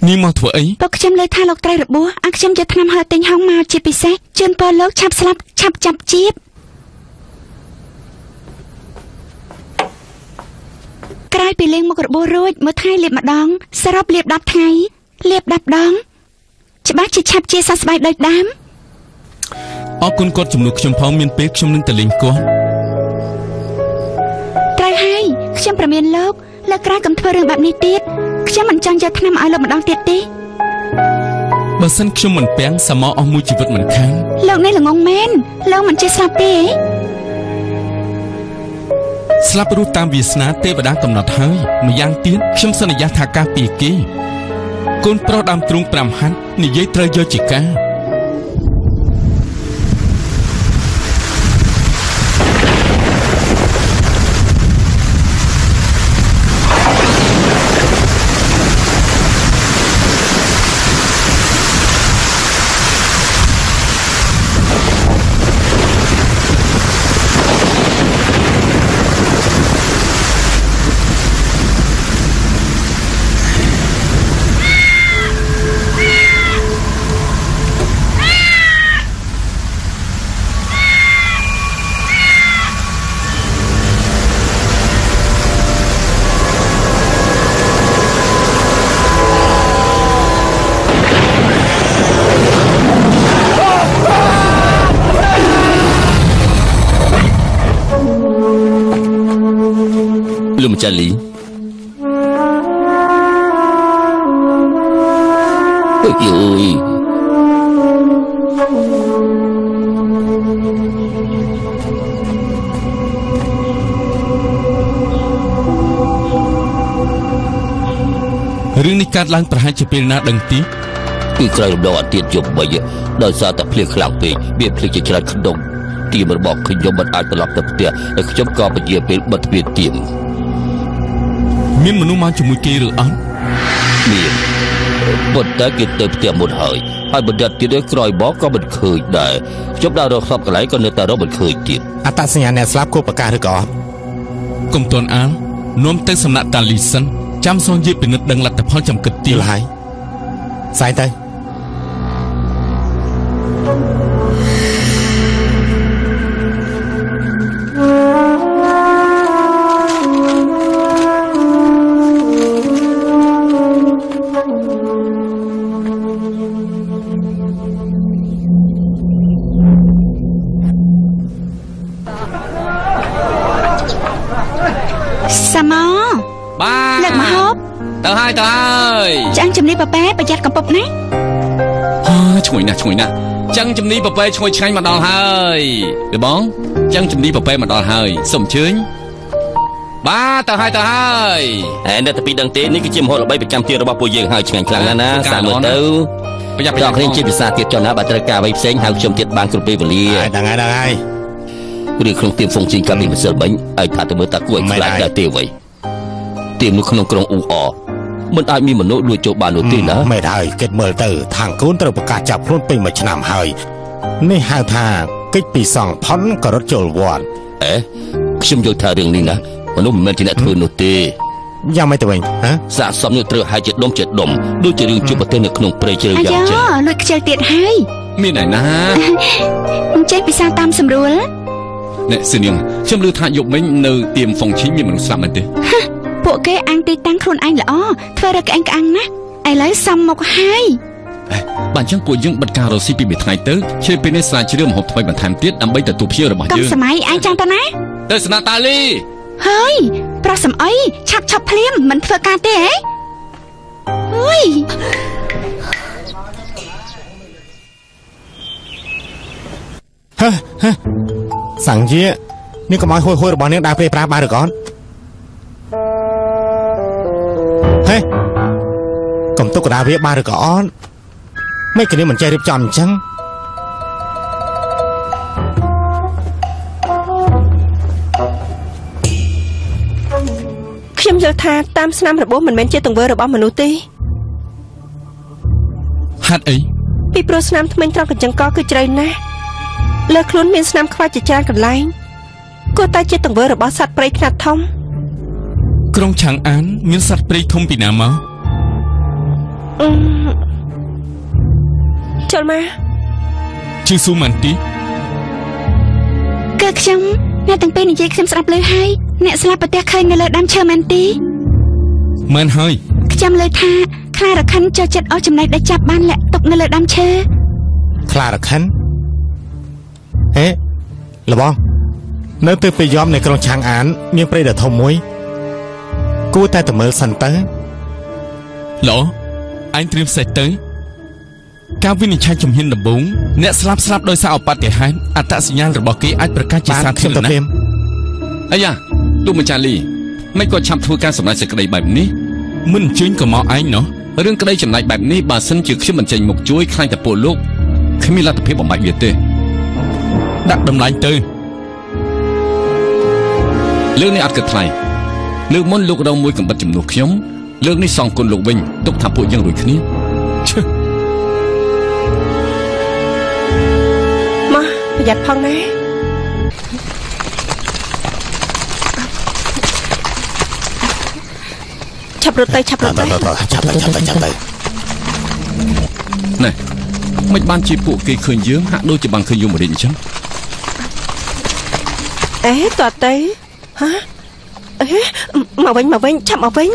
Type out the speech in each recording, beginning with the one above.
នាងមកធ្វើអីពួកខ្ញុំលើថាលោកត្រីរបួសអាខ្ញុំយកថ្នាំហឺទិញហងមកជាពិសេសជូនពលលោកឆាប់ស្លាប់ឆាប់ចាប់ជាតិក្រោយពីលេងមុខរបួសរួចមួយថ្ងៃលាបម្ដងសរុបលាប10ថ្ងៃលាប10ដងច្បាស់ជាឆាប់ជាសះស្បើយដូចដើមអរគុណគាត់ជំនួសខ្ញុំផងមានពេលខ្ញុំនឹងទៅលេងគាត់ត្រូវហើយខ្ញុំប្រមានលោកលើក្រោយកុំធ្វើរឿងបែបនេះទៀតខ្ញុំមិនចង់យកថ្នាំឲ្យលោកម្ដងទៀតទេបើសិនខ្ញុំមិនពាំងសាមអស់មួយជីវិតមិនខានលោកនេះល្ងងមែនលោកមិនចេះស្លាប់ទេស្លាប់រស់តាមវាសនាទេវតាកំណត់ហើយម្យ៉ាងទៀតខ្ញុំសន្យាថាការពារគេកូនប្រុសដើមទ្រូង5ហັດនិយាយត្រូវយកជាការចាលីអើយរឿងនេះកើតឡើងប្រហែលជាពេលណាដឹងទីគឺក្រោយរំដងអាទិត្យយប់3ដោយសារតែភ្លៀងខ្លាំងពេកវាភ្លៀងជាច្រើនក្នុងទីរបស់ខ្ញុំមិនអាចត្រឡប់ទៅផ្ទះហើយខ្ញុំក៏ពជាពេលបិទទ្វារទៀមមានមនុស្សមកជាមួយគេឬអត់មានប៉ុន្តែគេទៅផ្ទះមុនហើយបណ្ឌិតទៀតក្រោយមកក៏មិនឃើញដែរខ្ញុំដើររកសពកន្លែងក៏នៅតែរកមិនឃើញទៀតអត្តសញ្ញាណអ្នកស្លាប់គួរប្រកាសឬក៏អត់កុំទាន់អាននាំទៅសំណាក់តាលីសិនចាំសងយាយពិនិត្យដឹងលទ្ធផលចំកិតទៀតហើយស្អីទៅទៅហើយចាំងជំនីប៉ែប្រយ័ត្នកំពប់ណាឈ្ងុយណាស់ចាំងជំនីប៉ែឈ្ងុយឆ្ងាញ់មកដល់ហើយគឺបងចាំងជំនីប៉ែមកដល់ហើយសូមអញ្ជើញបាទទៅហើយហើយអ្នកទៅពីដឹងទេនេះគឺជាម្ហូបល្បីប្រចាំទីរបស់ពួកយើងហើយឆ្ងាញ់ខ្លាំងណាស់ណាសាមើលទៅប្រយ័ត្នគ្នាជាភាសាទៀតចុះណាបើត្រូវការអ្វីផ្សេងហៅខ្ញុំទៀតបានគ្រប់ពេលវេលាដឹងហើយឬក្នុងទៀមហ្វុងជីកាពីម្សិលមិញឲ្យថាទៅមើលតាគួរឲ្យខ្លាចដែរទេអ្វីទៀមនៅក្នុងក្រុងអ៊ូអមិនអាចមានមនុស្សលួចចូលបាននោះទេណាមិនហើយគិតមើលទៅខាងកូនត្រូវប្រកាសចាប់ខ្លួនពេញ1ឆ្នាំហើយនេះហៅថាកិច្ចពីសងផុនក៏រត់ចូលវត្តខ្ញុំយល់ថារឿងនេះណាមនុស្សមិនមែនជាអ្នកធ្វើនោះទេយ៉ាងម៉េចទៅវិញសាកសមនេះត្រូវហើយជាដុំដូចជារឿងជួបប្រទេសនៅក្នុងព្រៃជ្រៅយ៉ាងចឹងលួចខ្ជិលទៀតហើយមានឯណាអញ្ចឹងពិសាតាមស្រួលអ្នកសៀងខ្ញុំឮថាយប់មិញនៅទៀមហ្វុងឈីមានមនុស្សស្លាប់មែនទេពួកគេអាំងទីតាំងខ្លួនឯងល្អធ្វើរកក្អេងក្អាំងណាស់ឥឡូវសំមកហើយបាទអញ្ចឹងពួកយើងបិទការរកស៊ីពីមួយថ្ងៃទៅជិះពេលនេះស្រាវជ្រាវម្ហូបថ្មីបន្ថែមទៀតដើម្បីទទួលភ្ញៀវរបស់យើងកំសម័យឯងចង់ទៅណាទៅស្នាតាលីហើយប្រុសសំអីឆាប់ភ្លាមមិនធ្វើការទេហ៎អើយសង្យានេះកុំឲ្យហួយរបស់នាងដើរពេលប្រាស់បានឬក៏អត់កុំទុកកដាវាបានឬក៏អត់មិនគ្នាមិនចេះរៀបចំអញ្ចឹងខ្ញុំយល់ថាតាមស្នាមរបួសមិនមែនជាទង្វើរបស់មនុស្សទេហេតុអីពីព្រោះស្នាមធ្មេញត្រង់កញ្ចឹងកគឺជ្រៅណាស់លើខ្លួនមានស្នាមខ្វាច់ជាច្រើនកន្លែងគួរតែជាទង្វើរបស់សត្វព្រៃខ្នាតធំក្រុងឆាងអានមានសត្វព្រៃធំពីណាមកចូលមកជឿស៊ូម៉ាន់ទីគឺខ្ញុំអ្នកទាំងពីរនិយាយខ្ញុំស្ដាប់ឮហើយអ្នកស្លាប់ប្រទះឃើញនៅលើដើមឈើម៉ាន់ទីមែនហើយខ្ញុំលើថាខ្លារខិនចូលចិត្តអស់ចំណែកដែលចាប់បានលាក់ទុកនៅលើដើមឈើខ្លារខិនហេលបងនៅទៅពេលយំในក្រុងឆាងអានមានព្រៃដ៏ធំមួយគួរតែទៅមើលសិនទៅល្អអញត្រៀមសេះទៅការវិនិច្ឆ័យជំហានដំបូងអ្នកស្លាប់ដោយសារឧបទ្ទហេតុអត្តសញ្ញាណរបស់គេអាចប្រកាសជាសាធារណៈអាយ៉ាលោកម្ចាស់លីមិនក៏ឆាប់ធ្វើការសម្រេចសេចក្តីបែបនេះមិនអញ្ជើញក៏មកឯងណោះរឿងក្តីចំណាយបែបនេះបើសិនជាខ្ញុំមិនចេញមកជួយខ្លាញ់តែពួកលោកគ្មានលទ្ធភាពបំបាច់វាទេដាក់តម្លៃទៅលើកនេះអត់គិតថ្លៃលើកមុនលោករងមួយកំបិតជំនួសខ្ញុំលើកនេះសងគុណលោកវិញទុកថាពួកយើងរួចគ្នាមកប្រយ័ត្នផងណាឆាប់រត់ទៅឆាប់ទៅណែមិនបានជាពួកគេឃើញយើងហាក់ដូចជាបានឃើញយមរាជអញ្ចឹងតើទៅហ៎មកវិញឆាប់មកវិញ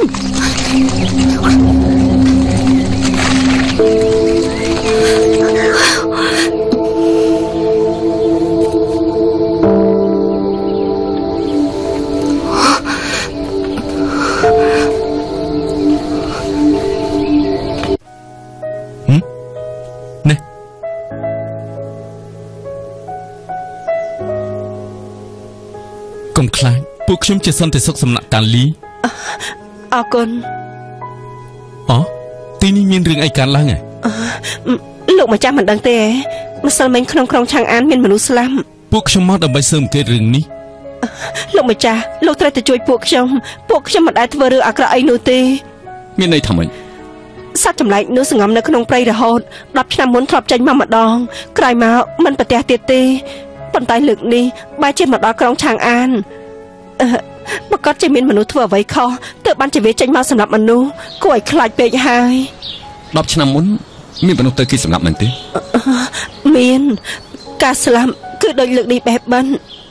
កុំខ្លាចពួកខ្ញុំជាសន្តិសុខសំណាក់តាលីអរគុណអូទីនេះមានរឿងអីកើតឡើងហ៎លោកម្ចាស់មិនដឹងទេម្សិលមិញក្នុងក្រុងឆាងអានមានមនុស្សស្លាប់ពួកខ្ញុំមកដើម្បីស៊ើបអង្កេតរឿងនេះលោកម្ចាស់លោកត្រូវទៅជួយពួកខ្ញុំមិនដែលធ្វើរឿងអាក្រក់អីនោះទេមានន័យថាម៉េចសត្វចម្លែកនោះសង្ងំនៅក្នុងព្រៃរហូត10ឆ្នាំមុនធ្លាប់ចេញមកម្ដងក្រោយមកមិនប្រទះទៀតទេប៉ុន្តែលើកនេះបែរជាមកដល់ក្រុងឆាងអានប្រកាសជាមានមនុស្សធ្វើអ្វីខុសទើបបានជាវាចេញមកសម្រាប់មនុស្សគួរឲ្យខ្លាចពេកហើយ 10ឆ្នាំមុនមានមនុស្សទៅគេសម្រាប់មែនទេមានការស្លាប់គឺដូចលើកនេះបេះបិណ្ឌ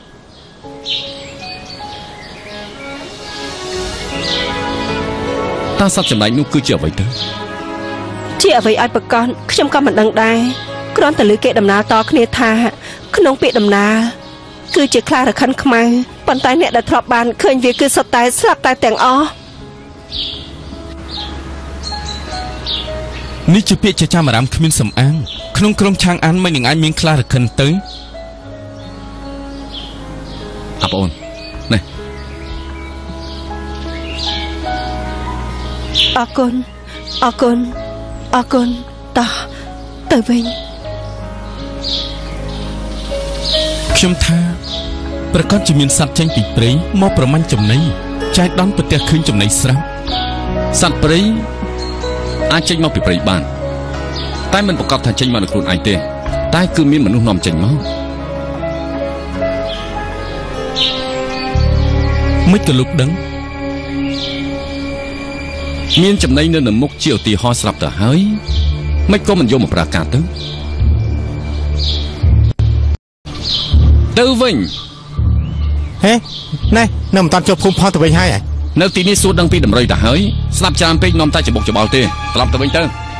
តើសត្វចម្លែកនោះគឺជាអ្វីទៅជាអ្វីឲ្យប្រកាសខ្ញុំក៏មិនដឹងដែរគ្រាន់តែឮគេដំណើរតគ្នាថាក្នុងពាក្យដំណើរគឺជាខ្លារខិនខ្មៅប៉ុន្តែអ្នកដែលធ្លាប់បានឃើញវាគឺសុទ្ធតែស្លាប់តែទាំងអស់នេះជាពាក្យចាំអារម្មណ៍គ្មានសំអាងក្នុងក្រុងឆាងអានមិននឹងអាចមានខ្លារខិនទៅអបងនេះអរគុណតោះទៅវិញខ្ញុំថាប្រកាសជាមានសត្វចេញពីព្រៃមកប្រមាញ់ចំណីចែកដន់ប្រទះឃើញចំណីស្រាប់សត្វព្រៃអាចចេញមកពីព្រៃបានតែមិនប្រកាសថាចេញមកដោយខ្លួនឯងទេតែគឺមានមនុស្សនាំចេញមកមិនក៏លោកដឹងមានចំណីនៅមុខជាឧទាហរណ៍ស្រាប់ទៅហើយមិនក៏មិនយកមកប្រើការទៅវិញហេណែនៅមិនតាន់ចុះភូមិផលទៅវិញហើយនៅទីនេះសួរដឹងពីតម្រុយទៅហើយស្លាប់ច្រើនពេកនាំតែច្បុកច្បល់ទេត្រឡប់ទៅវិញ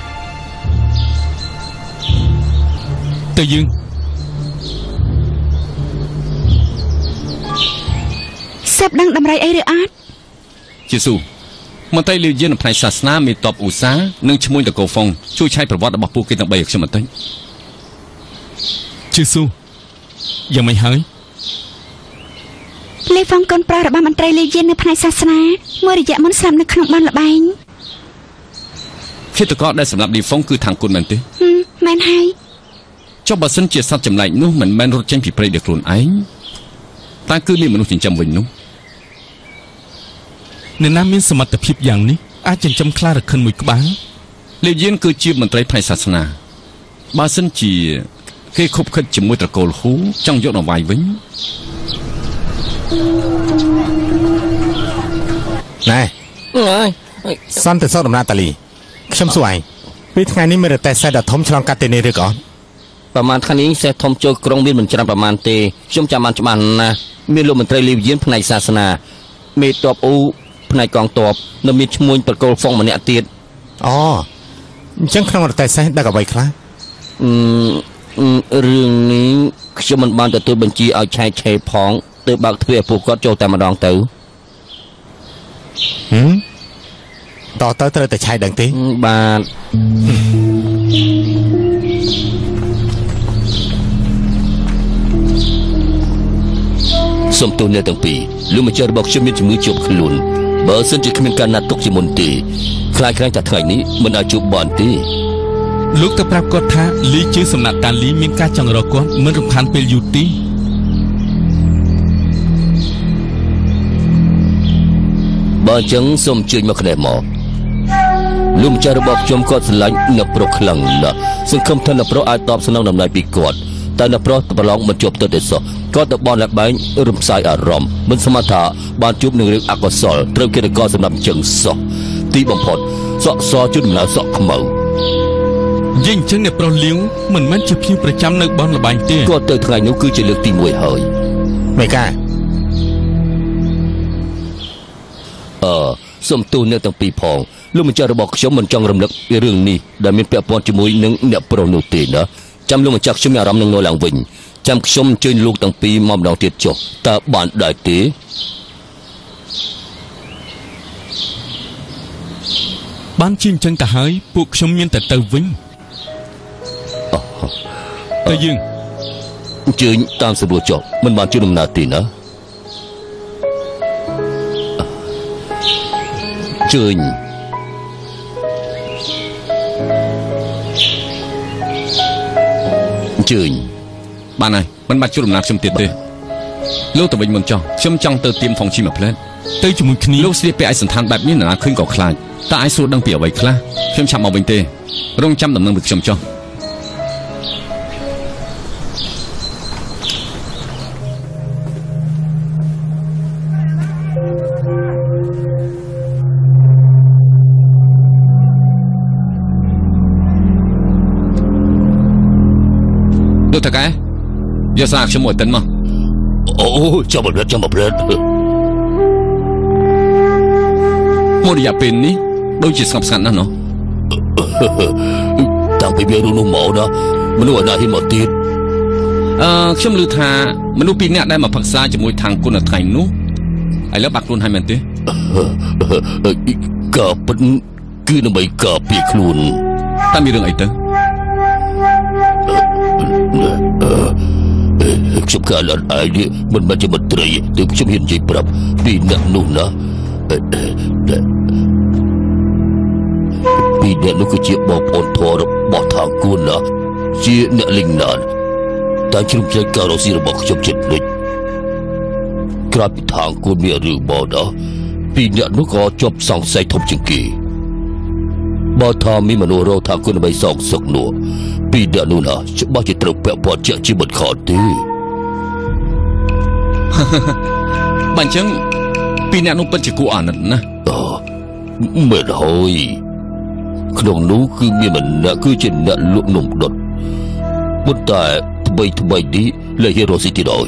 ទៅយើងសេបដឹងតម្រៃអីឬអត់ជាស៊ូមន្ត្រីលាវយានផ្នែកសាសនាមានតបឧស្សាហ៍និងឈ្មោះតកូហ្វុងជួយឆែកប្រវត្តិរបស់ពួកគេទាំង3ឲ្យខ្ញុំបន្តិចជាស៊ូយ៉ាងម៉េចហើយលេហ្វុងកូនប្រុសរបស់មន្ត្រីលាវយាននៅផ្នែកសាសនាមួយរយៈមុនស្លាប់នៅក្នុងបានលបែងឃាតករដែលសម្រាប់លីហ្វុងគឺທາງគុណមែនទេមែនហើយចុះបើសិនជាសត្វចម្លែកនោះមិនមែនរត់ចេញពីព្រៃដោយខ្លួនឯងតែគឺមានមនុស្សចិញ្ចឹមវិញនោះអ្នកណាមានសមត្ថភាពយ៉ាងនេះអាចចិញ្ចឹមខ្លារខិនមួយក្បាលលាវយានគឺជាមន្ត្រីផ្នែកសាសនាបើសិនជាគេខົບខិតជាមួយត្រកូលហ៊ូចង់យករវាយវិញណែសន្តិសុខដំណាតាលីខ្ញុំសួរឯងពីថ្ងៃនេះមានរតែសេះដ៏ធំឆ្លងកាត់ទីនេះឬក៏ប្រហែលថ្ងៃនេះសេះធំចូលក្រុងមានមិនច្រើនប្រហែលទេខ្ញុំចាំបានច្បាស់ណាស់មានលោកមន្ត្រីលីវយានផ្នែកសាសនាមេតបអ៊ូផ្នែកកងទ័ពនៅមានឈ្មោះប្រកុលហ្វុងម្នាក់ទៀតអូអញ្ចឹងក្នុងរតែសេះដឹកអ្វីខ្លះរឿងនេះខ្ញុំមិនបានទទួលបញ្ជាឲ្យឆែកឆេរផងទើបបើកទ្វារឲ្យពួកគាត់ចូលតែម្ដងទៅតទៅត្រូវតែឆែកដឹងទេបាទសូមទូលអ្នកទាំងពីរលោកម្ចាស់របស់ខ្ញុំមានជំងឺជាប់ខ្លួនបើសិនជាគ្មានការណាត់ទុកជាមុនទេខ្លាចតែថ្ងៃនេះមិនអាចជួបបានទេលោកទៅប្រាប់គាត់ថាលីជឿសំណាក់តាលីមានការចង់រកគាត់មិនរំខានពេលយូរទេបើអញ្ចឹងសូមអញ្ជើញមកក្លែមកលោកម្ចាស់របស់ខ្ញុំគាត់ស្រឡាញ់អ្នកប្រុសខ្លាំងណាស់សង្ឃឹមថាអ្នកប្រុសអាចតបស្នងដំណើរពីគាត់តែអ្នកប្រុសប្រឡងមិនជាប់ទៅទេសោះគាត់ទៅបនលបែងរំសាយអារម្មណ៍មិនសមត្ថថាបានជួបនឹងរឿងអកុសលត្រូវគេតកសម្រាប់អញ្ចឹងសោះទីបំផុតសក់សជួយដំណើរសក់ខ្មៅយីអញ្ចឹងអ្នកប្រុសលៀងមិនមែនជាភ្ញៀវប្រចាំនៅបនលបែងទេគាត់ទៅថ្ងៃនោះគឺជាលើកទី1ហើយមេកាសូមទូលអ្នកទាំងពីរផងលោកម្ចាស់របស់ខ្ញុំមិនចង់រំលឹករឿងនេះដែលមានពាក់ព័ន្ធជាមួយនឹងអ្នកប្រុសនោះទេណាចាំលោកម្ចាស់ខ្ញុំមានអារម្មណ៍នឹងនៅឡើងវិញចាំខ្ញុំអញ្ជើញលោកទាំងពីរមកម្ដងទៀតចុះតើបានដែរទេបានជាអញ្ចឹងទៅហើយពួកខ្ញុំមានតែទៅវិញទៅយើងអញ្ជើញតាមស្រួលចុះមិនបានជួយដំណើរទេណាជើញជើញបានហើយមិនបាច់ជួបដំណើរខ្ញុំទៀតទេលោកទៅវិញមុនចុះខ្ញុំចង់ទៅទៀមផងជីមួយផ្លែតទៅជាមួយគ្នាលោកស្លៀកពាក់ឯកសណ្ឋានបែបនេះណាឃើញក៏ខ្លាចតើអាចសួរដឹងពីអ្វីខ្លះខ្ញុំឆាប់មកវិញទេរងចាំដំណឹងពីខ្ញុំចុះលោកតាកែយកស្រាខ្ញុំមួយតិនមកអូចាំបើចាំបើមួយរយៈពេលនេះដូចជាស្ងប់ស្ងាត់ណាស់ណោះតាំងពីវានោះមកណាមនុស្សណាហ៊ានមកទៀតខ្ញុំឮថាមនុស្សពីរនាក់ដែលមកផឹកសាជាមួយທາງគុណនៅថ្ងៃនោះឥឡូវបាក់ខ្លួនហើយមែនទេក៏ពិតគឺដើម្បីការពារខ្លួនតែមានរឿងអីទៅខ្ញុំកាលអត់អាយនេះមិនមែនជាមន្ត្រីទើបខ្ញុំហ៊ាននិយាយប្រាប់ពីអ្នកនោះណាពីអ្នកនោះគឺជាបងប្អូនធររបស់ថាគូនណាជាអ្នកលិញណានតែជ្រុំជ្រែកការរស់ស៊ីរបស់ខ្ញុំចិត្តដូចក្រោយពីថាគូនមានរឿងមកណាពីអ្នកនោះក៏ជាប់សង្ស័យធំជាងគេបើថាមានមនុស្សរកថាគូនដើម្បីសងសឹកនោះពីអ្នកនោះណាច្បាស់ជាត្រូវពាក់ព័ន្ធជាក់ជាមិនខុសទេបើអញ្ចឹងពីអ្នកនោះពិតជាគួរអាណិតណាមែនហើយក្នុងនោះគឺមានម្នាក់គឺជាអ្នកលក់នំដុតប៉ុន្តែថ្មីនេះលែងរស់ស៊ីទីដល់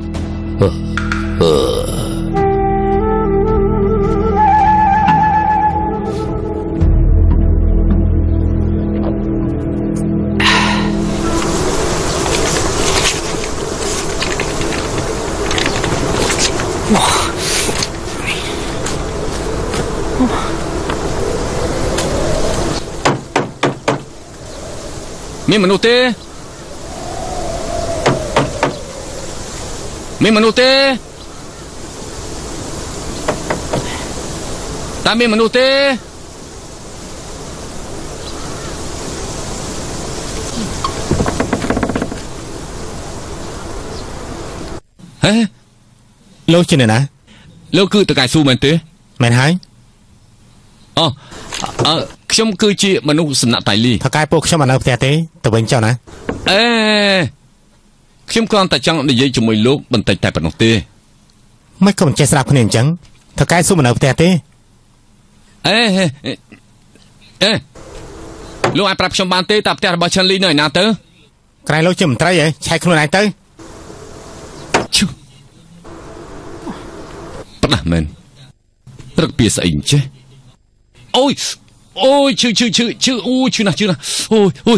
មានមនុស្សទេមានមនុស្សទេតើមានមនុស្សទេហេលោកជាអ្នកណាលោកគឺតកែស៊ូមែនទេមែនហើយអូខ្ញុំគឺជាមនុស្សសំណាក់តៃលីថកែពួកខ្ញុំមកនៅផ្ទះទេទៅវិញចុះណាខ្ញុំគ្រាន់តែចង់និយាយជាមួយលោកបន្តិចតែប៉ុណ្ណោះទេមិនក៏មិនចេះស្ដាប់គ្នាអញ្ចឹងថកែស៊ូមកនៅផ្ទះទេលោកអាចប្រាប់ខ្ញុំបានទេតើផ្ទះរបស់ឆាន់លីនៅឯណាទៅក្រែងលោកជាមន្ត្រីហ៎ឆែកខ្លួនឯងទៅផ្ដាស់មែនព្រឹកពីស្អីអញ្ចេះអូយឈឺអូយឈឺណាស់អូយ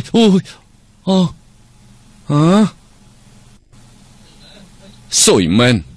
សុយមែន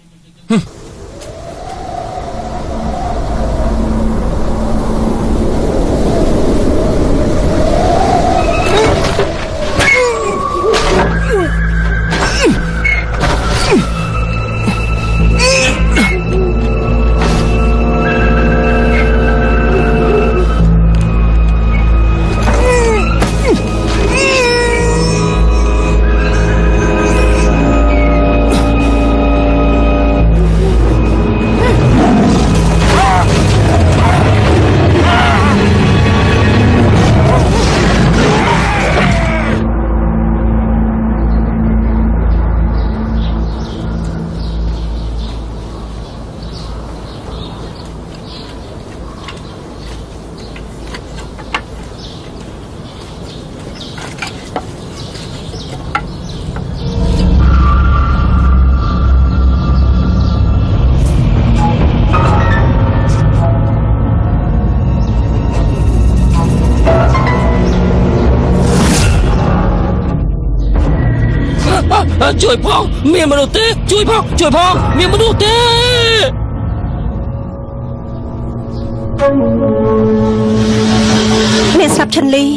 ជួយផងមានមនុស្សទេជួយផងមានមនុស្សទេអ្នកស្លាប់ឆាន់លី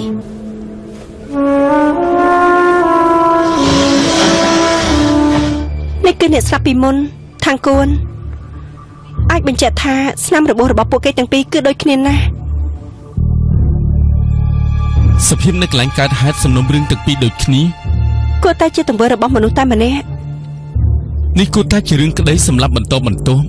នេះគឺអ្នកស្លាប់ពីមុនខាងគួនអាចបញ្ជាក់ថាស្នាមរបួសរបស់ពួកគេទាំងពីរគឺដូចគ្នាណាស់សភាពនៅកន្លែងកើតហេតុសំណុំរឿងទាំងពីរដូចគ្នាគួរតែជាទង្វើរបស់មនុស្សតែម្នាក់នេះគួរតែជារឿងក្តីសម្រាប់បន្ត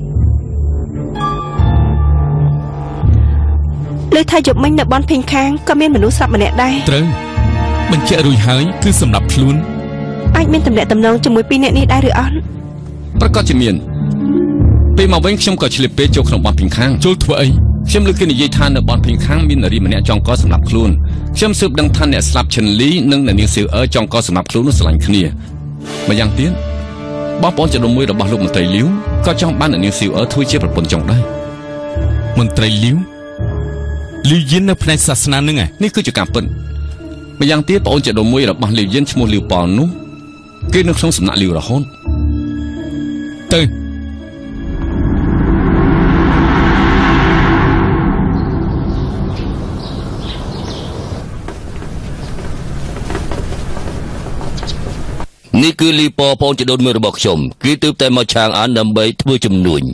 លើថាយប់មិញនៅបនភេងខាងក៏មានមនុស្សស្លាប់ម្នាក់ដែរត្រូវបញ្ជាក់រួចហើយគឺសម្រាប់ខ្លួនអាចមានតំណែងតំណងជាមួយពីរអ្នកនេះដែរឬអត់ប្រកាសជាមានពេលមកវិញខ្ញុំក៏ឆ្លៀតពេលចូលក្នុងបនភេងខាងចូលធ្វើអីខ្ញុំលើកគេនិយាយថានៅបនភេងខាងមាននារីម្នាក់ចង់កសម្រាប់ខ្លួនខ្ញុំស៊ើបដឹងថាអ្នកស្លាប់ឆាន់លីនិងអ្នកនាងសៀវអឺចង់កសម្រាប់ខ្លួននោះស្រឡាញ់គ្នាម្យ៉ាងទៀតបងប្អូនចដុំមួយរបស់លោកមន្ត្រីលាវក៏ចង់បានអ្នកនាងសៀវអឺធ្វើជាប្រពន្ធចង់ដែរមន្ត្រីលាវយិននៅផ្នែកសាសនានឹងនេះគឺជាការពិតម្យ៉ាងទៀតបងប្អូនចដុំមួយរបស់លាវយិនឈ្មោះលាវប៉លនោះគេនៅក្នុងសំណាក់លាវរហូតទៅនេះគឺលីប៉បងចដូនមួយរបស់ខ្ញុំគឺទើបតែមកឆាងអានដើម្បីធ្វើជំនួញ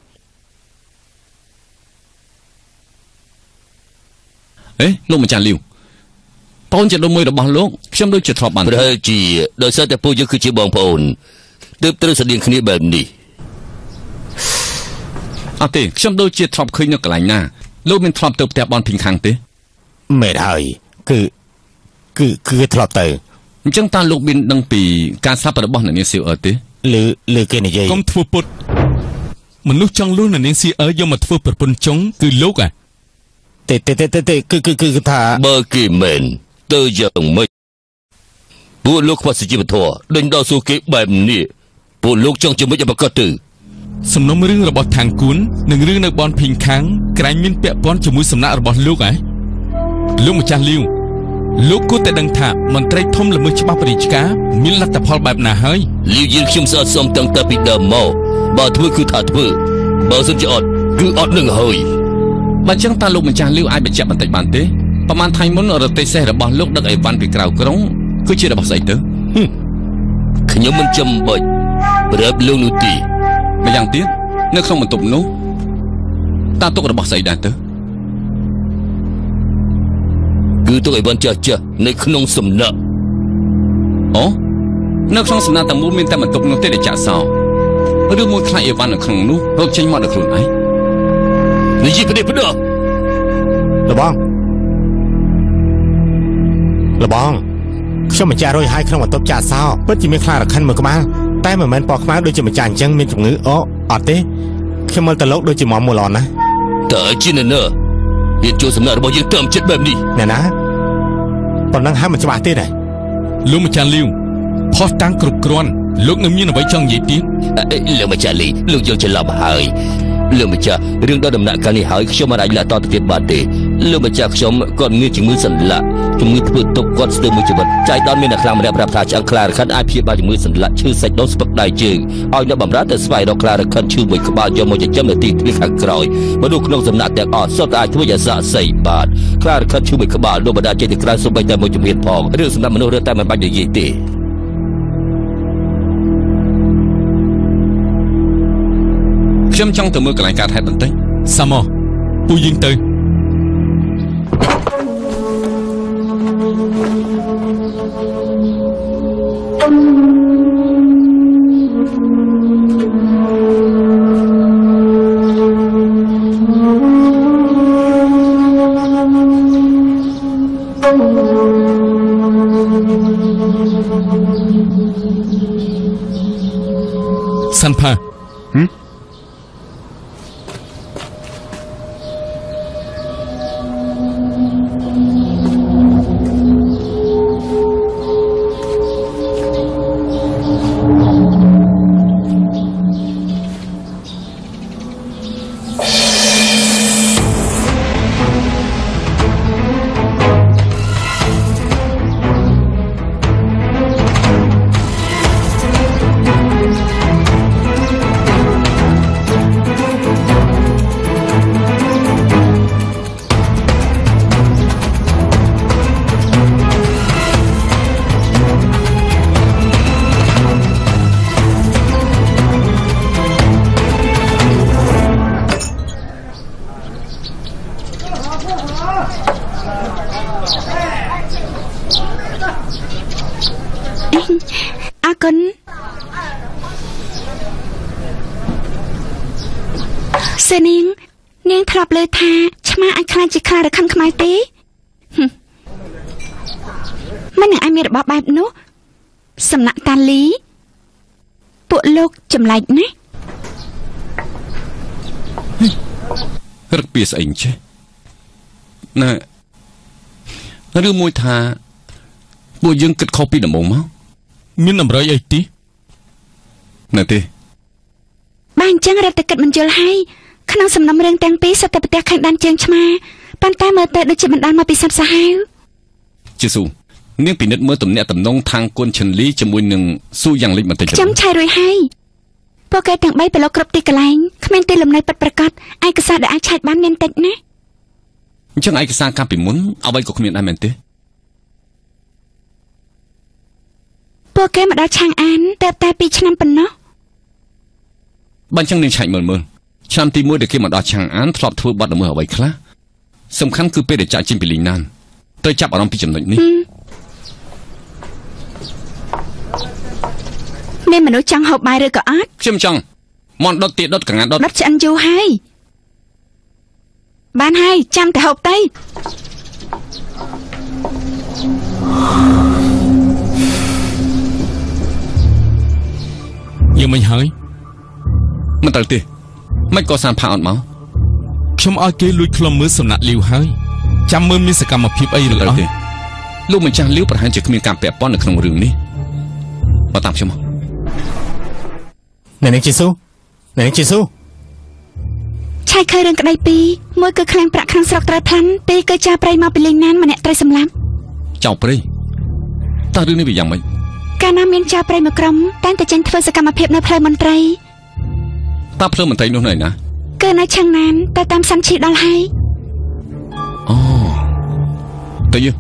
លោកម្ចាស់លាវបងចដូនមួយរបស់លោកខ្ញុំដូចជាធ្លាប់បានប្រហែលជាដោយសារតែពួកយើងគឺជាបងប្អូនទើបត្រូវស្តៀងគ្នាបែបនេះអត់ទេខ្ញុំដូចជាធ្លាប់ឃើញនៅកន្លែងណាលោកមានធ្លាប់ទៅផ្ទះបនភីងខាងទេមែនហើយគឺធ្លាប់ទៅអញ្ចឹងតើលោកមានដឹងពីការស្លាប់របស់អ្នកនាងសៀវអឺទេឬគេនិយាយកុំធ្វើពុតមនុស្សចង់លួងអ្នកនាងសៀវអឺយកមកធ្វើប្រពន្ធចុងគឺលោកទេគឺថាបើគេមែនទៅយ៉ាងម៉េចពួកលោកខ្វះសុជីវធម៌ដេញដល់សួរគេបែបនេះពួកលោកចង់ជាមិនឲ្យប្រកាសទៅសំណុំរឿងរបស់ທາງគួននិងរឿងនៅបនភីងខាងក្រែងមានពាក់ព័ន្ធជាមួយសំណាក់របស់លោកម្ចាស់លាវលោកគួរតែដឹងថាមន្ត្រីធំល្មើសច្បាប់រាជការមានលទ្ធផលបែបណាហើយលាវយើងខ្ញុំស្អត់សមតាំងតែពីដើមមកបើធ្វើគឺថាធ្វើបើសិនជាអត់គឺអត់នឹងហើយបើអញ្ចឹងតើលោកម្ចាស់លាវអាចបញ្ជាក់បន្តិចបានទេប្រហែលថ្ងៃមុនរទេះសេះរបស់លោកដឹកអីវ៉ាន់ពីក្រៅក្រុងគឺជារបស់ស្អីទៅខ្ញុំមិនចាំបាច់ប្រាប់លោកនោះទេម្យ៉ាងទៀតនៅក្នុងបន្ទប់នោះតើទុករបស់ស្អីដែរទៅគឺទុកអីវ៉ាន់ចាស់នៅក្នុងសំណាក់អូនៅក្នុងសំណាក់តែមូលមានតែបន្ទប់នោះទេដែលចាក់សោឬមួយខ្លះអីវ៉ាន់នៅក្នុងនោះរកចេញមកដល់ខ្លួនឯងនិយាយផ្ដេសផ្ដាស់លបងខ្ញុំម្ចាស់រយហើយក្នុងបន្ទប់ចាក់សោពិតជាមានខ្លារខិនមួយក្បាលតែមិនមែនពណ៌ខ្មៅដូចជាម្ចាស់អញ្ចឹងមានជំងឺអត់ទេខ្ញុំមើលទៅលោកដូចជាមកមូលអនណាតើជាណាវាចូលសំណាក់របស់យើងតាមចិត្តបែបនេះណាប៉ុណ្ណឹងហើយមិនច្បាស់ទេដែរលោកម្ចាស់លាវផុសតាំងគ្រប់គ្រាន់លោកនៅមានអ្វីចង់និយាយទៀតលោកម្ចាស់លីលោកយកច្រឡំហើយលោកម្ចាស់រឿងដល់ដំណាក់កាលនេះហើយខ្ញុំមិនអាចលាក់តទៅទៀតបានទេលោកម្ចាស់ខ្ញុំគាត់មានជំងឺសន្លាក់ជំងឺធ្វើទុកគាត់ស្ទើរមួយជីវិតចៃដន្យមានអ្នកខ្លាំងម្នាក់ប្រាប់ថាឆ្អឹងខ្លារខិនអាចព្យាបាលជំងឺសន្លាក់ឈឺសាច់ដុំស្ពឹកដៃជើងឲ្យនៅបំរើទៅស្វែងរកខ្លារខិនឈឺមួយក្បាលយកមកចិញ្ចឹមនៅទីធ្លាខាងក្រោយមនុស្សក្នុងសំណាក់ទាំងអស់សុទ្ធតែអាចធ្វើឲ្យស័ក្តិសិទ្ធិបានខ្លារខិនឈឺមួយក្បាលលោកបណ្ដាចេញទៅក្រៅសូម្បីតែមួយជំហានផងរឿងសម្រាប់មនុស្សរើតែមិនបាច់និយាយទេខ្ញុំចង់ទៅមើលកន្លែងកើតហេតុបន្តិចសាមកពូយើងទៅសាន់ផានាងធ្លាប់លើថាឆ្មាអាចខ្លាចជាខ្លារខិនខ្មែរទេមិននឹងអាចមានរបស់បែបនោះសំណាក់តាលីពួកលោកចម្លែកណាស់រឹកពីស្អីចេះណែឬមួយថាពួកយើងគិតខុសពីដំបូងមកមានតម្រុយអីទីណែទេបានអញ្ចឹងរត់តែគិតមិនយល់ហើយក្នុងសំណុំរឿងទាំងពីរសុទ្ធតែប្រទះខាងដានជើងឆ្មាប៉ុន្តែមើលទៅដូចជាបណ្ដាលមកពីសត្វសាហាវជាស៊ូនាងពិនិត្យមើលទំនាក់ទំនងខាងគុនឈិនលីជាមួយនឹងស៊ូយ៉ាងលិចបន្តិចខ្ញុំឆែករួចហើយពួកគេទាំង3ប្រឡូកគ្រប់ទីកន្លែងគ្មានទីលំនៅពិតប្រាកដឯកសារដែលអាចឆែកបានមានតិចណាស់អញ្ចឹងឯកសារកាលពីមុនអ្វីក៏គ្មានដែរមែនទេពួកគេមកដល់ឆាងអានតែ2ឆ្នាំប៉ុណ្ណោះបើអញ្ចឹងនាងឆែកមើលឆ្នាំទី1ដែលគេមកដល់ឆាងអានធ្លាប់ធ្វើបាត់ល្មើសអ្វីខ្លះសំខាន់គឺពេលដែលចាក់ចេញពីលីងណានត្រូវចាប់អារម្មណ៍ពីចំណុចនេះមានមនុស្សចង់ហូបបាយឬក៏អត់ខ្ញុំចង់មន់ដុតទៀតដុតកងាដុតឆ្អិនយូរហើយបានហើយចាំតែហូបទៅយើងមិនហើយមិនត្រូវទេមិនក៏សានផាអត់មកខ្ញុំឲ្យគេលួចខ្លុំមើលសំណាក់លាវហើយចាំមើលមានសកម្មភាពអីឬអត់ទេលោកម្ចាស់លាវប្រហែលជាគ្មានការពាក់ព័ន្ធនៅក្នុងរឿងនេះមកតាមខ្ញុំមកអ្នកនាងជីស៊ូឆៃឃើញរឿងក្តីពីរមួយគឺខ្លាំងប្រាក់ក្នុងស្រុកត្រូវផ្លាន់ពីរគឺចាប្រៃមកពីលេងណានម្នាក់ត្រូវសម្លាប់ចៅប្រៃតើរឿងនេះវាយ៉ាងម៉េចកាលណាមានចាប្រៃមួយក្រុមតែងតែចេញធ្វើសកម្មភាពនៅផ្លូវមន្ត្រីតើផ្លូវមន្ត្រីនោះនៅណាគឺនៅឆាងណានតែតាមសាន់ឈីដល់ហើយអូទៅយើង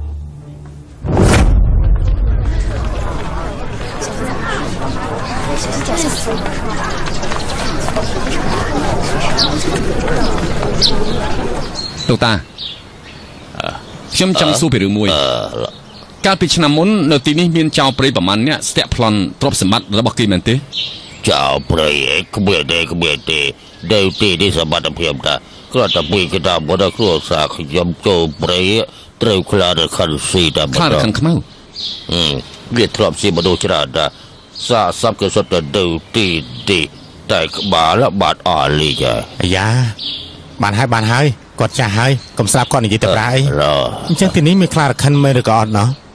លោកតាខ្ញុំចង់សួរពីរឿងមួយកាលពីឆ្នាំមុននៅទីនេះមានចៅព្រៃប្រមាណអ្នកស្ទាក់ប្លន់ទ្រព្យសម្បត្តិរបស់គេមែនទេចៅព្រៃគ្មានទេដែលទីនេះសម្បត្តិភាពតាគ្រាន់តែពីគេថាមកដល់គ្រួសារខ្ញុំចូលព្រៃត្រូវខ្លារខិនស៊ីតែខ្លារខិនខ្មៅវាធ្លាប់ស៊ីមនុស្សច្រើនតាសាស័ព្ទគេសុទ្ធតែទៅទីតែក្បាលបាត់អស់លីចាអាយ៉ាបានហើយគាត់ចាស់ហើយកុំស្រាប់គាត់និយាយទៅប្រាអីអញ្ចឹងទីនេះមានខ្លារខិនមែនឬក៏អត់ណោះ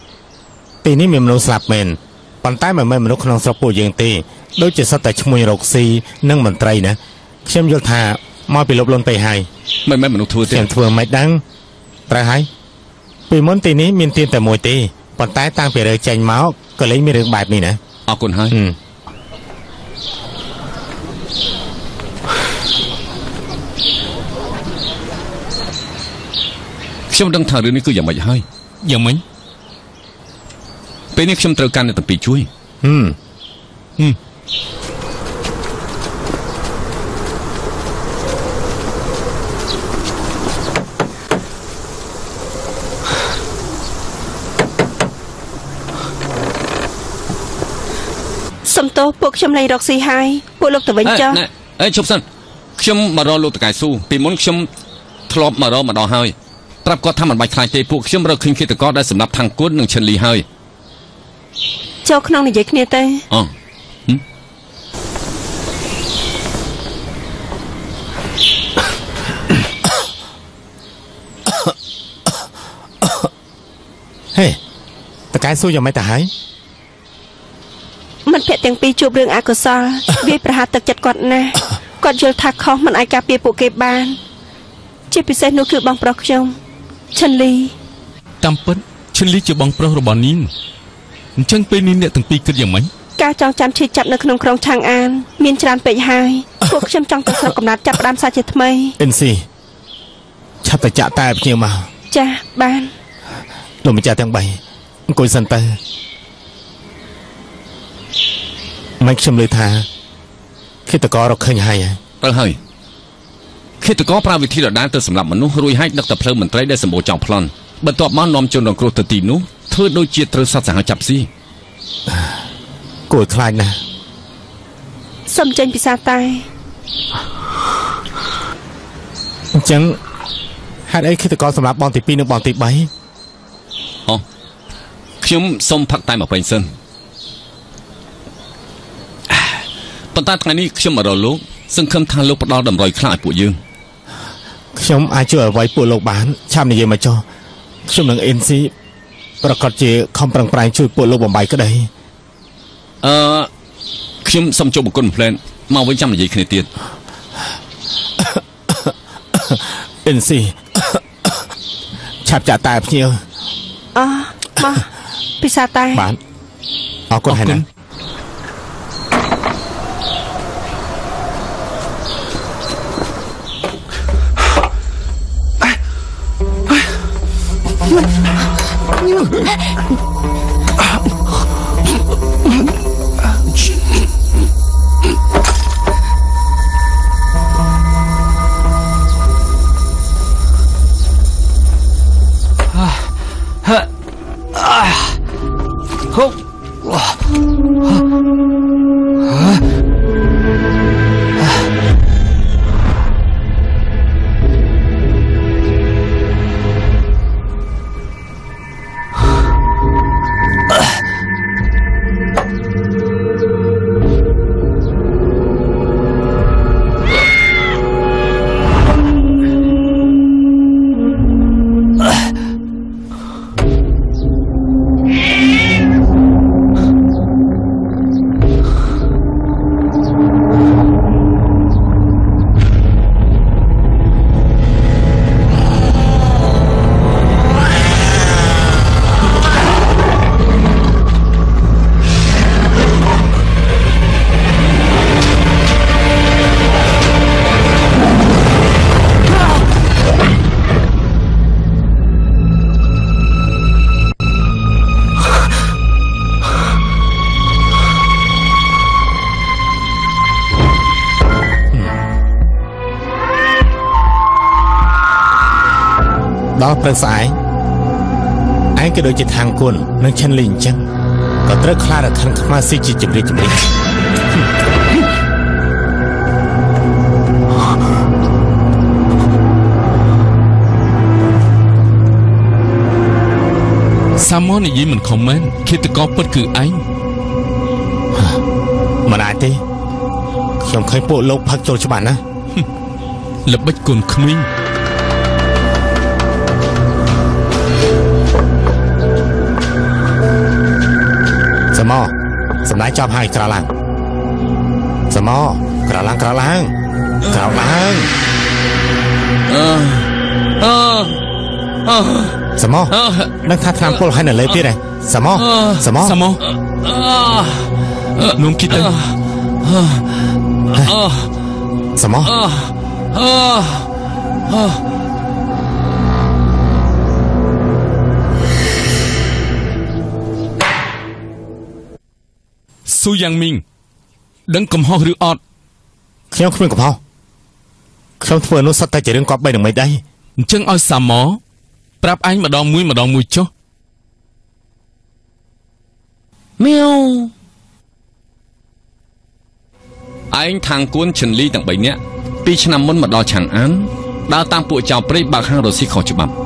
ទីនេះមានមនុស្សស្លាប់មែនប៉ុន្តែមិនមែនមនុស្សក្នុងស្រុកពួកយើងទេដូចជាសត្វតែឈ្មោះរកស៊ីនិងមន្ត្រីណាខ្ញុំយល់ថាមកពីលុបលន់ទៅហើយមិនមែនមនុស្សធ្វើទេខ្ញុំធ្វើមិនដឹងត្រូវហើយពីមុនទីនេះមានទៀនតែមួយទេប៉ុន្តែតាំងពីរើចេញមកក៏លែងមានរឿងបែបនេះណាអរគុណហើយខ្ញុំដឹងថារឿងនេះគឺយ៉ាងម៉េចហើយយ៉ាងម៉េចពេលនេះខ្ញុំត្រូវការអ្នកទាំងពីរជួយសំទោសពួកខ្ញុំលែងរកស៊ីហើយពួកលោកទៅវិញចុះអេឈប់សិនខ្ញុំមករកលោកតកែស៊ូពីមុនខ្ញុំធ្លាប់មករកម្ដងហើយប្រាប់គាត់ថាមិនបាច់ខ្លាចទេពួកខ្ញុំរកឃើញឃាតករដែលសម្លាប់ថងគុណនិងឈិនលីហើយចូលក្នុងនិយាយគ្នាទៅអូហេតកែស៊ូយ៉ាងម៉េចទៅហើយមិនភ័ក្រទាំងពីរជួបរឿងអកុសលវាប្រហារទឹកចិត្តគាត់ណាស់គាត់យល់ថាខុសមិនអាចការពារពួកគេបានជាពិសេសនោះគឺបងប្រុសខ្ញុំឈិនលីតាមពិតឈិនលីជាបងប្រុសរបស់នាងអញ្ចឹងពេលនេះអ្នកទាំងពីរគិតយ៉ាងម៉េចការចងចាំឈឺចាប់នៅក្នុងក្រុងឆាងអានមានច្រើនពេកហើយពួកខ្ញុំចង់ទៅស្រុកកំណើតចាប់ផ្ដើមសាជាថ្មីអិនស៊ីឆាប់តែចាក់តែភ្ញៀវមកចាបានលោកម្ចាស់ទាំង3អង្គុយសិនទៅមិនខ្ញុំលើថាឃាតកររកឃើញហើយទៅហើយឃាតករប្រើវិធីដដែលទៅសម្លាប់មនុស្សរួចហើយដឹកទៅផ្លូវមន្ត្រីដែលសម្បូរចង់ប្លន់បន្ទាប់មកនាំជនរងគ្រោះទៅទីនោះធ្វើដូចជាត្រូវសត្វសាហាវចាប់ស៊ីគួរខ្លាចណាស់សុំចេញពីសាតែអញ្ចឹងហេតុអីឃាតករសម្លាប់បងទី2និងបងទី3 អូខ្ញុំសុំផឹកតែមកពេញសិនប៉ុន្តែថ្ងៃនេះខ្ញុំមករកលោកសង្ឃឹមថាលោកផ្ដល់តម្រុយខ្លះឲ្យពួកយើងខ្ញុំអាចជួយអ្វីពួកលោកបានឆាប់និយាយមកចុះខ្ញុំនឹងអេនស៊ីប្រកាសជាខំប្រឹងប្រែងជួយពួកលោកបំបីក្តីខ្ញុំសូមជួបបង្គន់ផ្លែនមកវិញចាំនិយាយគ្នាទៀតអេនស៊ីឆាប់ចាក់តែភ្ញៀវមកពិសាតែបានអរគុណហើយណាដល់ព្រឹកស្អែកឯងក៏ដូចជាທາງគុណនិងឈិនលីអញ្ចឹងក៏ត្រូវខ្លាចរខិនខ្មាស់ស៊ីជាជំរិតសាមននិយាយមិនខំមែនឃាតករពិតគឺឯងមិនអាចទេខ្ញុំឃើញពួកលោកផឹកចូលច្បាស់ណាល្បិចគុណក្មេងបាយចប់ហើយក្រោកឡើងសមក្រោកឡើងក្រោកឡើងក្រោកឡើងសមនឹងថាឆ្នាំពលហើយនៅលើទៀតឯងសមនំគិតទៅសមស៊ូយ៉ាងមីងដឹងកំហុសឬអត់ខ្ញុំគ្មានកំហុសខ្ញុំធ្វើនោះសុទ្ធតែជារឿងគប្បីនឹងមិនដែរអញ្ចឹងឲ្យសាម៉ប្រាប់អញម្ដងមួយចុះមៀវឯងខាងគួនឈិនលីទាំង3នាក់2ឆ្នាំមុនមកដល់ឆាងអានដើរតាមពួកចៅព្រៃបើកហាងរស៊ីខុសច្បាប់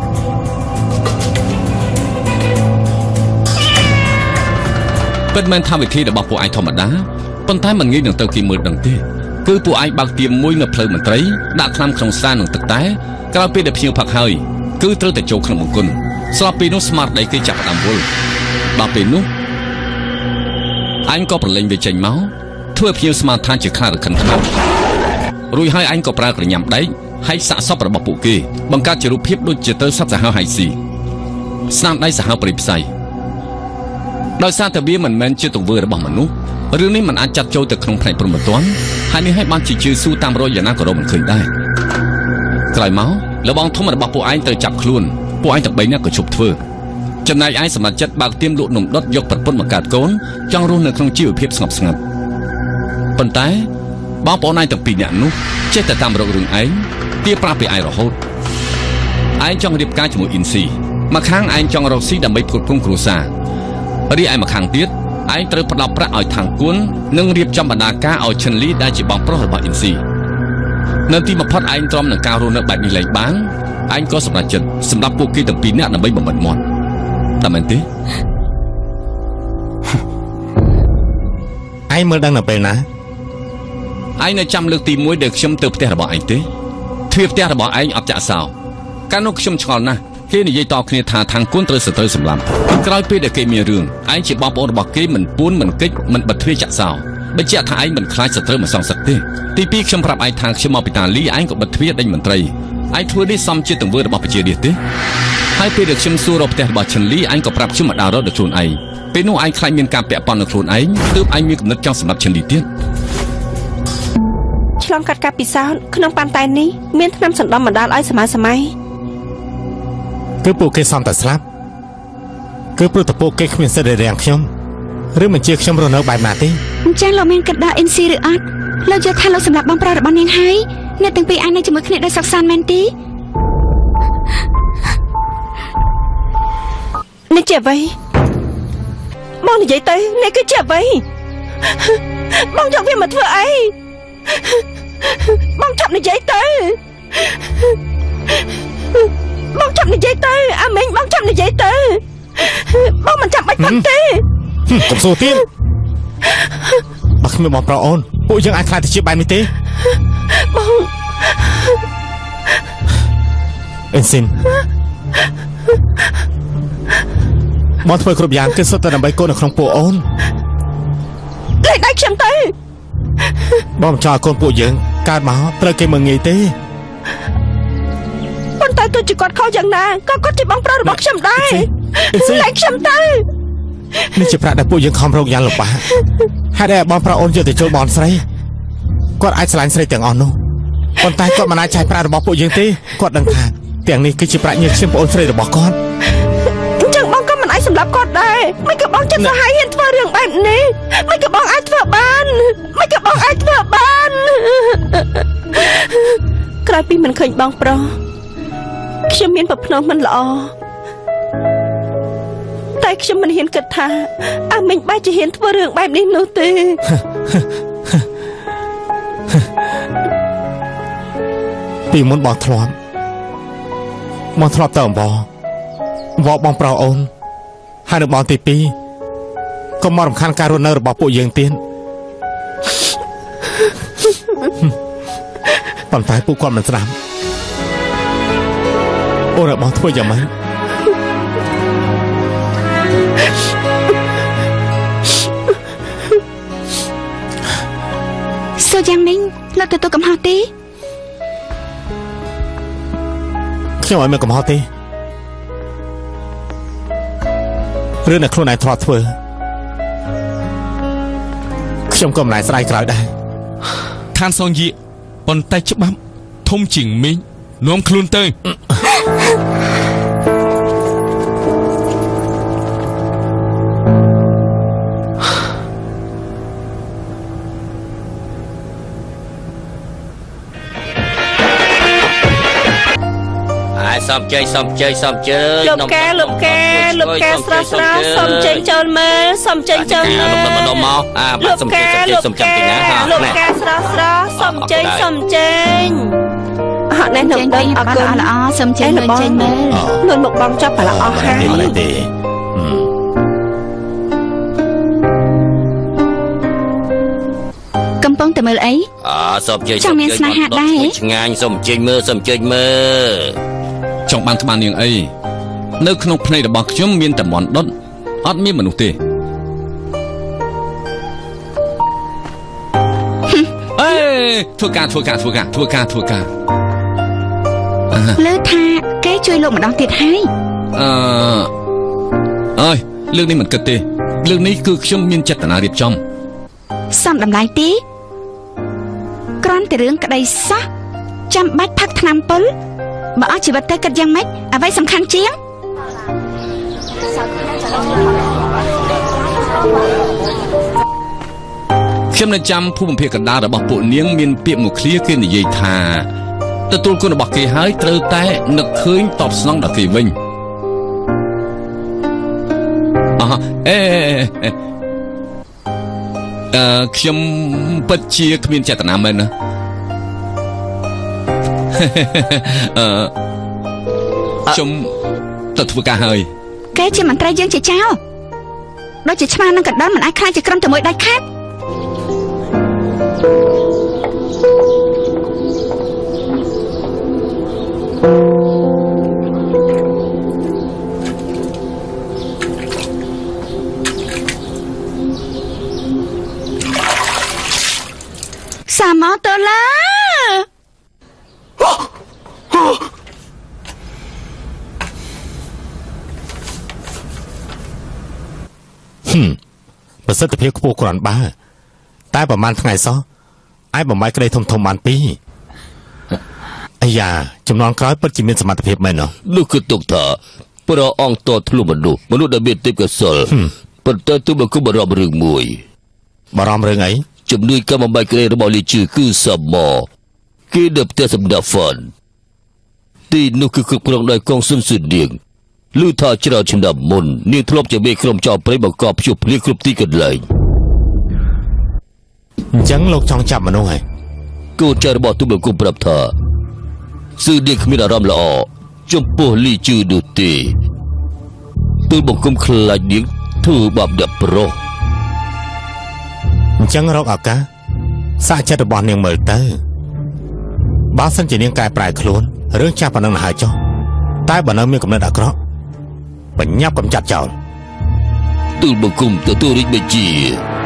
ពិតមែនថាវិធីរបស់ពួកឯងធម្មតាប៉ុន្តែមិនងាយនឹងទៅគេមើលដឹងទេគឺពួកឯងបើកទៀមមួយនៅផ្លូវមន្ត្រីដាក់ថ្នាំក្នុងសានឹងទឹកតែក្រោយពេលដែលភ្ញៀវផឹកហើយគឺត្រូវតែចូលក្នុងបង្គន់ស្រាប់ពីនោះស្មារតីគេចាប់ផ្ដើមវល់ដល់ពេលនោះអញក៏ប្រឡែងវាចេញមកធ្វើភ្ញៀវស្មានថាជាខ្លារខិនខ្លាំងរួចហើយអញក៏ប្រើក្រញាំដែកហើយសាកសពរបស់ពួកគេបង្កើតជារូបភាពដូចជាទៅសត្វសាហាវហៃស៊ីស្នាមដៃសាហាវព្រៃផ្សៃដោយសារតែវាមិនមែនជាទង្វើរបស់មនុស្សរឿងនេះមិនអាចចាត់ចូលទៅក្នុងផ្នែកព្រហ្មទណ្ឌហើយនេះឲ្យបានជាជឿស៊ូតាមរយយ៉ាងណាក៏រកមិនឃើញដែរក្រោយមកលបងធំរបស់ពួកឯងត្រូវចាប់ខ្លួនពួកឯងទាំង3នាក់ក៏ជប់ធ្វើចំណែកឯងសម្រាប់ចិត្តបើកទៀមលក់នំដុតយកប្រពន្ធមកកើតកូនចង់រស់នៅក្នុងជីវភាពស្ងប់ស្ងាត់ប៉ុន្តែបងប្អូនឯងទាំង2នាក់នោះចេះតែតាមរករឿងឯងទាប្រាស់ពីឯងរហូតឯងចង់រៀបការជាមួយអ៊ីនស៊ីមកខាងឯងចង់រកស៊ីដើម្បីផ្គត់ផ្គង់គ្រួសាររីឯមកខាងទៀតឯងត្រូវផ្ដោតប្រាក់ឲ្យខាងគួននិងរៀបចំបណ្ដាការឲ្យឈិនលីដែលជាបងប្រុសរបស់អ៊ីនស៊ីនៅទីបំផុតឯងទ្រាំនឹងការរស់នៅបែបនេះលែងបានឯងក៏សម្រេចចិត្តសម្រាប់ពួកគេទាំង2នាក់ដើម្បីបំបិទមាត់តែមែនទេឯងមើលដឹងនៅពេលណាឯងនៅចាំលើកទី1ដែលខ្ញុំទៅផ្ទះរបស់ឯងទេទ្វារផ្ទះរបស់ឯងអត់ចាក់សោកាលនោះខ្ញុំឆ្ងល់ណាស់គេនិយាយតគ្នាថាខាងគួនត្រូវសត្រូវសម្លាប់ក្រោយពេលដែលគេមានរឿងឯងជាបងប្អូនរបស់គេមិនពួនមិនកិច្ចមិនបិទទ្វារចាក់សោបញ្ជាក់ថាឯងមិនខ្លាចសត្រូវមកសងសឹកទេទី2ខ្ញុំប្រាប់ឯងថាខ្ញុំមកពីតាលីឯងក៏បិទទ្វារដេញមន្ត្រីឯងធ្វើនេះសមជាទង្វើរបស់ប្រជារាស្ត្រទេហើយពេលដែលខ្ញុំសួររកផ្ទះរបស់ឈិនលីឯងក៏ប្រាប់ខ្ញុំមកដើររកដោយខ្លួនឯងពេលនោះឯងខ្លាចមានការពាក់ព័ន្ធនឹងខ្លួនឯងទើបឯងមានគំនិតចង់សម្លាប់ឈិនលីទៀតឆ្លងកាត់ការពិសោធន៍ក្នុងប៉ាន់តែននេះមានថ្នាំសណ្ដំបណ្ដាលឲ្យសម័យគឺពួកគេសំតែស្លាប់គឺព្រោះតែពួកគេគ្មានសិទ្ធិរាំងខ្ញុំឬមិនជាខ្ញុំរស់នៅបែបណាទេអញ្ចឹងលោកមានគិតដល់អ៊ីនស៊ីឬអត់លោកយល់ថាលោកសម្រាប់បងប្រុសរបស់នាងហើយអ្នកទាំងពីរឯងនៅជាមួយគ្នាដោយសុខសាន្តមែនទេនេះជាអ្វីបងនិយាយទៅនេះគឺជាអ្វីបងយកវាមកធ្វើអីបងចាប់និយាយទៅបងចាប់និយាយទៅអាមីងបងចាប់និយាយទៅបងមិនចាំបាច់ប៉ុន្តែកុំសួរទៀតបើគ្មានបងប្រុសអូនពួកយើងអាចខ្លាចទៅជាបែបនេះទេបងអេនស៊ីនបងធ្វើគ្រប់យ៉ាងគឺសុទ្ធតែដើម្បីកូននៅក្នុងពួកអូនលេចដៃខ្ញុំទៅបងមិនចង់ឲ្យកូនពួកយើងកើតមកត្រូវគេមើងងាយទេប៉ុន្តែទោះជាគាត់ខុសយ៉ាងណាក៏គាត់ជាបងប្រុសរបស់ខ្ញុំដែរលេចខ្ញុំទៅនេះជាប្រាក់ដែលពួកយើងខំរកយ៉ាងលំបាកហើយដែលបងប្រុសអូនយកទៅចូលបនស្រីគាត់អាចឆ្លាញ់ស្រីទាំងអស់នោះប៉ុន្តែគាត់មិនអាចចាយប្រាក់របស់ពួកយើងទេគាត់ដឹងថាទាំងនេះគឺជាប្រាក់ញើសខ្ញុំប្អូនស្រីរបស់គាត់អញ្ចឹងបងក៏មិនអាចសម្លាប់គាត់ដែរមិនក៏បងចិត្តសាហាវហ៊ានធ្វើរឿងបែបនេះមិនក៏បងអាចធ្វើបានមិនក៏បងអាចធ្វើបានក្រោយពីមិនឃើញបងប្រុសខ្ញុំមានប្រផ្នូលមិនល្អតែខ្ញុំមិនហ៊ានគិតថាអាមីងបែរជាហ៊ានធ្វើរឿងបែបនេះនោះទេពីមុនបងធ្លាប់ទៅអំបវបងប្រុសអូនហើយនៅបងទី2ក៏មករំខានការរស់នៅរបស់ពួកយើងទៀតប៉ុន្តែពួកគាត់មិនស្ដាប់អូនរបស់ធ្វើយ៉ាងម៉េចសួរយ៉ាងនេះលោកទទួលកំហុសទេខ្ញុំឲ្យមានកំហុសទេរឿងដែលខ្លួនឯងធ្លាប់ធ្វើខ្ញុំក៏មិនអាចស្ដាយក្រោយដែរឋានសងយាប៉ុន្តែច្បាប់ធំជាងមីងនាំខ្លួនទៅសំជ័យលោកកែស្រស់ស្រស់សំជ័យចូលមើលសំជ័យចូលមើលលោកម្ដងមកបាទសំជ័យសំចាំទីណាលោកកែស្រស់ស្រស់សំជ័យហាក់ណែនឹងដឹងអរគុណល្អសំជ័យមើលចេញមើលនួនមកបងចាប់ប្រឡអស់ហើយកំពុងតែមើលអីសំជ័យចង់មានស្នេហាដែរឆ្ងាញ់សំជ័យមើលចង់បានក្បាលនាងអីនៅក្នុងភ្នែករបស់ខ្ញុំមានតែមន់ដុតអត់មានមនុស្សទេអេធ្វើការលើថាគេជួយលោកម្ដងទៀតហើយអើយរឿងនេះមិនគិតទេរឿងនេះគឺខ្ញុំមានចេតនារៀបចំសំតម្លៃទេគ្រាន់តែរឿងក្តីសោះចាំបាច់ផឹកថ្នាំពុលបើអស់ជីវិតទៅគិតយ៉ាងម៉េចអ្វីសំខាន់ជាងខ្ញុំនៅចាំភូមិបំភាកណ្ដាលរបស់ពួកនាងមានពាក្យមួយឃ្លាគេនិយាយថាទទួលគុណរបស់គេហើយត្រូវតែនឹកឃើញតបស្នងដល់គេវិញខ្ញុំពិតជាគ្មានចេតនាមែនណាខ្ញុំទៅធ្វើការហើយគេជាមន្ត្រីយើងជាចៅដូចជាឆ្មានឹងកណ្ដុនមិនអាចខ្លាចជាក្រុមតែមួយដាច់ខាតសាម៉ូតូឡាប្រសិទ្ធភាពខ្ពស់គ្រាន់បើតែប្រហែលថ្ងៃសោះអាចបំបីក្តីធំបានពីរអាយ៉ាចំនួនក្រោយពិតជាមានសមត្ថភាពមែននោះគឺទុកថាព្រះអង្គតធ្លុះមនុស្សដែលមានទេពកោសលប៉ុន្តែទូបង្គំបារម្ភរឿងមួយបារម្ភរឿងអីជំនួយកម្មបំបីក្តីរបស់លីជឺគឺសមគេនៅផ្ទះសម្ដេចហ្វនទីនោះគឺគ្រប់គ្រងដោយកងស៊ុនស៊ូឌៀងលឺថាច្រើនឆ្នាំមុននាងធ្លាប់ជាមេក្រុមចោរព្រៃបង្កប់ភ្ជុះភ្លៀងគ្រប់ទីកន្លែងអញ្ចឹងលោកចង់ចាប់មនុស្សហើយកូនចៅរបស់ទូបង្គំប្រាប់ថាស៊ូឌៀងគ្មានអារម្មណ៍ល្អចំពោះលីជឺនោះទេទូបង្គំខ្លាចនាងធ្វើបាបដាក់ប្រុសអញ្ចឹងរកឱកាសសាកចិត្តរបស់នាងមើលទៅបើសិនជានាងកែប្រែខ្លួនរឿងចាស់ប៉ុណ្ណឹងហើយចុះតែបើនៅមានកំណត់អាក្រក់បញ្ញាប់កំចាត់ចោលទូលបង្គំទទួលរាជបញ្ជា